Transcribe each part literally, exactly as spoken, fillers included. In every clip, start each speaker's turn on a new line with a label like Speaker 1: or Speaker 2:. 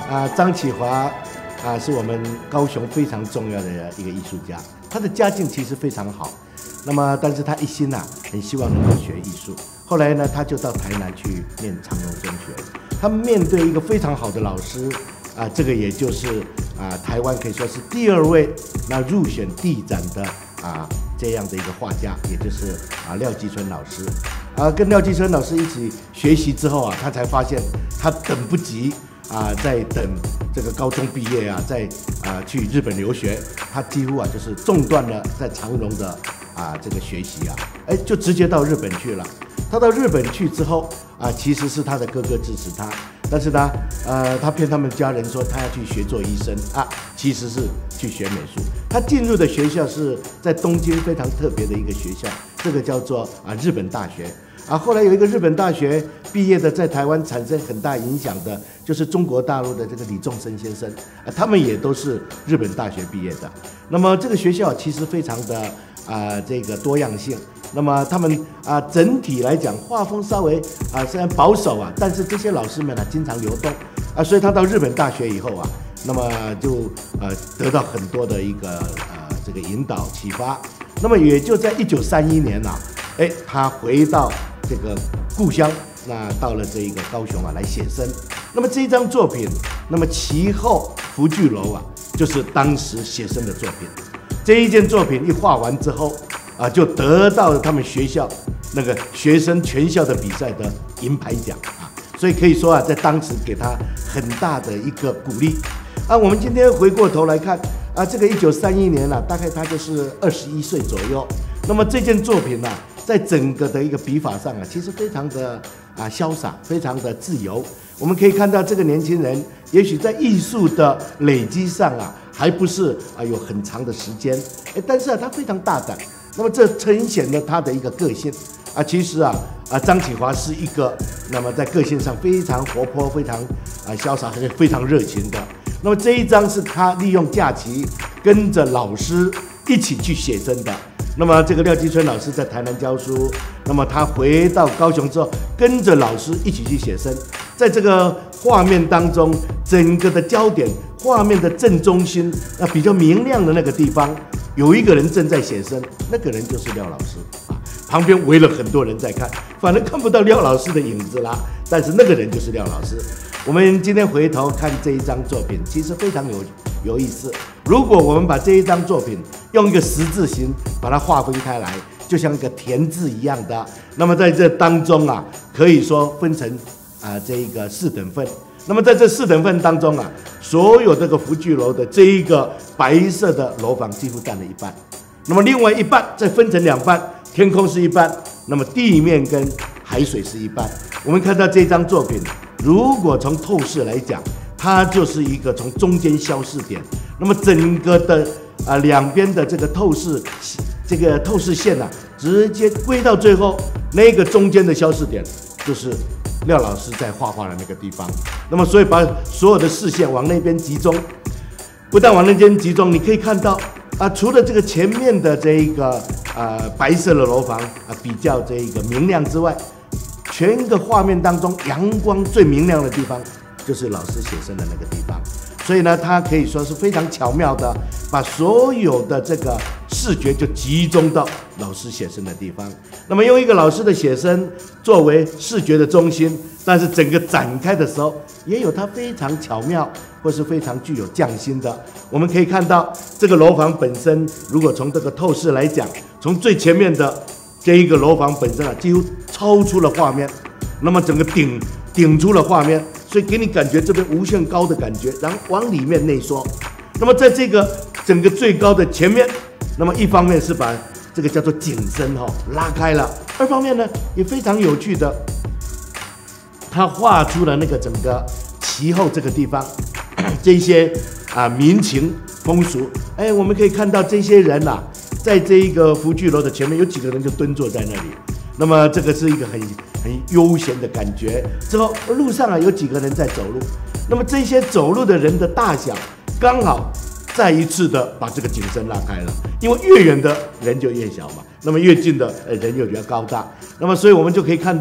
Speaker 1: 啊，张启华啊，是我们高雄非常重要的一个艺术家。他的家境其实非常好，那么但是他一心啊，很希望能够学艺术。后来呢，他就到台南去念长荣中学。他面对一个非常好的老师啊，这个也就是啊，台湾可以说是第二位那入选地展的啊这样的一个画家，也就是啊廖继春老师。啊，跟廖继春老师一起学习之后啊，他才发现他等不及。啊，在等这个高中毕业啊，在啊去日本留学，他几乎啊就是中断了在长荣的啊这个学习啊，哎，就直接到日本去了。他到日本去之后啊，其实是他的哥哥支持他，但是呢，呃，他骗他们家人说他要去学做医生啊，其实是去学美术。他进入的学校是在东京非常特别的一个学校，这个叫做啊日本大学。啊，后来有一个日本大学毕业的，在台湾产生很大影响的，就是中国大陆的这个李仲生先生，啊，他们也都是日本大学毕业的。那么这个学校其实非常的啊、呃、这个多样性。那么他们啊、呃、整体来讲画风稍微啊、呃、虽然保守啊，但是这些老师们呢、啊、经常流动啊，所以他到日本大学以后啊，那么就呃得到很多的一个呃这个引导启发。那么也就在一九三一年啊，哎，他回到这个故乡，那到了这一个高雄啊来写生。那么这一张作品，那么其后福聚楼啊，就是当时写生的作品。这一件作品一画完之后啊，就得到了他们学校那个学生全校的比赛的银牌奖啊，所以可以说啊，在当时给他很大的一个鼓励啊。我们今天回过头来看啊，这个一九三一年啊，大概他就是二十一岁左右。那么这件作品呢、啊？在整个的一个笔法上啊，其实非常的啊潇洒，非常的自由。我们可以看到这个年轻人，也许在艺术的累积上啊，还不是啊有很长的时间，哎，但是啊，他非常大胆。那么这呈现了他的一个个性啊。其实啊啊，张启华是一个那么在个性上非常活泼、非常啊潇洒，而且非常热情的。那么这一张是他利用假期跟着老师一起去写生的。那么这个廖继春老师在台南教书，那么他回到高雄之后，跟着老师一起去写生。在这个画面当中，整个的焦点，画面的正中心，那比较明亮的那个地方，有一个人正在写生，那个人就是廖老师啊。旁边围了很多人在看，反而看不到廖老师的影子啦，但是那个人就是廖老师。我们今天回头看这一张作品，其实非常有有意思。如果我们把这一张作品用一个十字形把它划分开来，就像一个田字一样的，那么在这当中啊，可以说分成啊、呃、这一个四等份。那么在这四等份当中啊，所有这个福聚楼的这一个白色的楼房几乎占了一半，那么另外一半再分成两半，天空是一半，那么地面跟海水是一半。我们看到这张作品，如果从透视来讲，它就是一个从中间消视点，那么整个的啊两边的这个透视这个透视线啊，直接归到最后那个中间的消视点，就是廖老师在画画的那个地方。那么所以把所有的视线往那边集中，不但往那边集中，你可以看到啊，除了这个前面的这一个呃白色的楼房啊比较这一个明亮之外，全个画面当中阳光最明亮的地方就是老师写生的那个地方。所以呢，他可以说是非常巧妙的把所有的这个视觉就集中到老师写生的地方。那么用一个老师的写生作为视觉的中心，但是整个展开的时候也有它非常巧妙或是非常具有匠心的。我们可以看到这个楼房本身，如果从这个透视来讲，从最前面的这一个楼房本身啊，几乎超出了画面，那么整个顶顶出了画面，所以给你感觉这边无限高的感觉，然后往里面内缩。那么在这个整个最高的前面，那么一方面是把这个叫做景深哈、哦、拉开了，二方面呢也非常有趣的，他画出了那个整个其后这个地方这些啊民情风俗。哎，我们可以看到这些人呐、啊，在这一个福聚楼的前面有几个人就蹲坐在那里，那么这个是一个很很悠闲的感觉。之后路上啊有几个人在走路，那么这些走路的人的大小刚好再一次的把这个景深拉开了，因为越远的人就越小嘛，那么越近的人又比较高大，那么所以我们就可以看到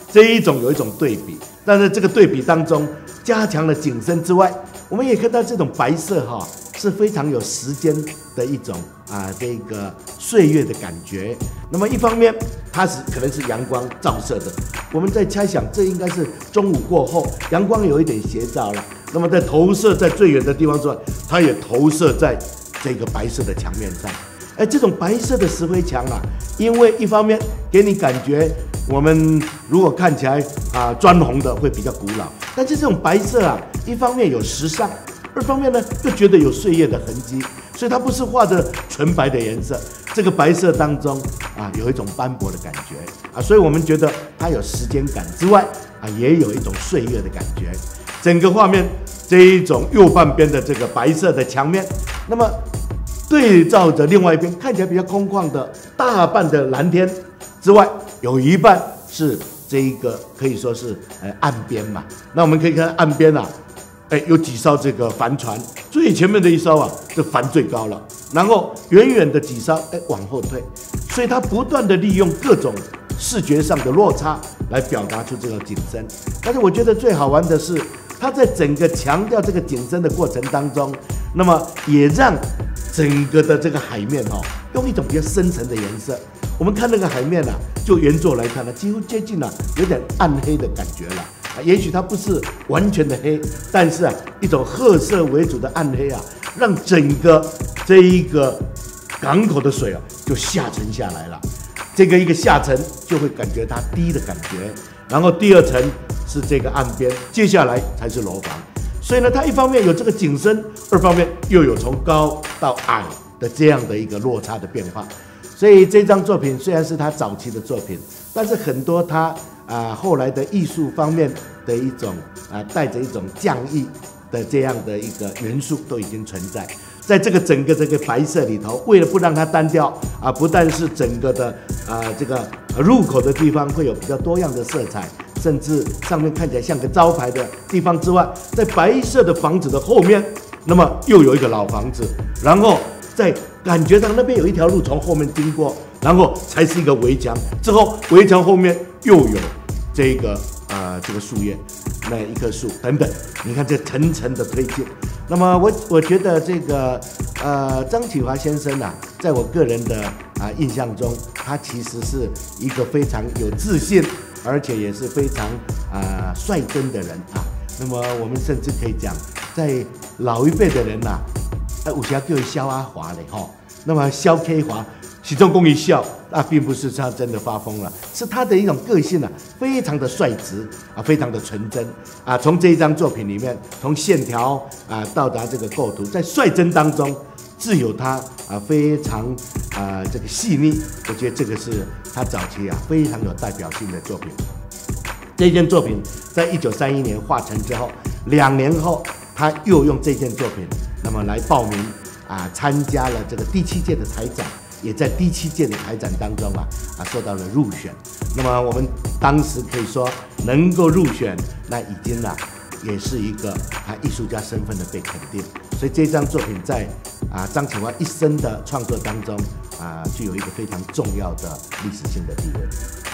Speaker 1: 这一种有一种对比，但是这个对比当中加强了景深之外，我们也看到这种白色哈是非常有时间的一种啊这个岁月的感觉。那么一方面它是可能是阳光照射的，我们在猜想这应该是中午过后，阳光有一点斜照了，那么在投射在最远的地方之外，它也投射在这个白色的墙面上。哎，这种白色的石灰墙啊，因为一方面给你感觉，我们如果看起来啊砖红的会比较古老，但是这种白色啊，一方面有时尚，二方面呢又觉得有岁月的痕迹，所以它不是画着纯白的颜色，这个白色当中啊有一种斑驳的感觉啊，所以我们觉得它有时间感之外啊，也有一种岁月的感觉。整个画面这一种右半边的这个白色的墙面，那么对照着另外一边看起来比较空旷的大半的蓝天之外，有一半是这一个可以说是呃岸边嘛。那我们可以看岸边啊，哎有几艘这个帆船，最前面的一艘啊，这帆最高了，然后远远的几艘哎往后退，所以它不断的利用各种视觉上的落差来表达出这个景深。但是我觉得最好玩的是，它在整个强调这个景深的过程当中，那么也让整个的这个海面哦，用一种比较深沉的颜色。我们看那个海面啊，就原作来看呢，几乎接近了有点暗黑的感觉了。啊，也许它不是完全的黑，但是啊，一种褐色为主的暗黑啊，让整个这一个港口的水啊就下沉下来了。这个一个下沉就会感觉它低的感觉，然后第二层是这个岸边，接下来才是楼房。所以呢，它一方面有这个景深，二方面又有从高到矮的这样的一个落差的变化。所以这张作品虽然是他早期的作品，但是很多他啊、呃、后来的艺术方面的一种啊、呃、带着一种匠艺的这样的一个元素都已经存在。在这个整个这个白色里头，为了不让它单调啊，不但是整个的啊这个入口的地方会有比较多样的色彩，甚至上面看起来像个招牌的地方之外，在白色的房子的后面，那么又有一个老房子，然后在感觉到那边有一条路从后面经过，然后才是一个围墙，之后围墙后面又有这个啊、呃、这个树叶，那一棵树等等，你看这层层的推进。那么我我觉得这个呃张启华先生啊，在我个人的啊印象中，他其实是一个非常有自信，而且也是非常啊率真的人啊。那么我们甚至可以讲，在老一辈的人呐、啊，呃，有时叫萧阿华嘞哈。那么萧 K 华，许仲公一笑，那并不是他真的发疯了，是他的一种个性啊，非常的率直啊，非常的纯真啊。从这一张作品里面，从线条啊到达这个构图，在率真当中，自有他啊非常啊这个细腻。我觉得这个是他早期啊非常有代表性的作品。这件作品在一九三一年画成之后，两年后他又用这件作品，那么来报名啊参加了这个第七届的台展。也在第七届的台展当中啊啊受到了入选。那么我们当时可以说能够入选，那已经啊也是一个他艺术家身份的被肯定。所以这张作品在啊张启华一生的创作当中啊具有一个非常重要的历史性的地位。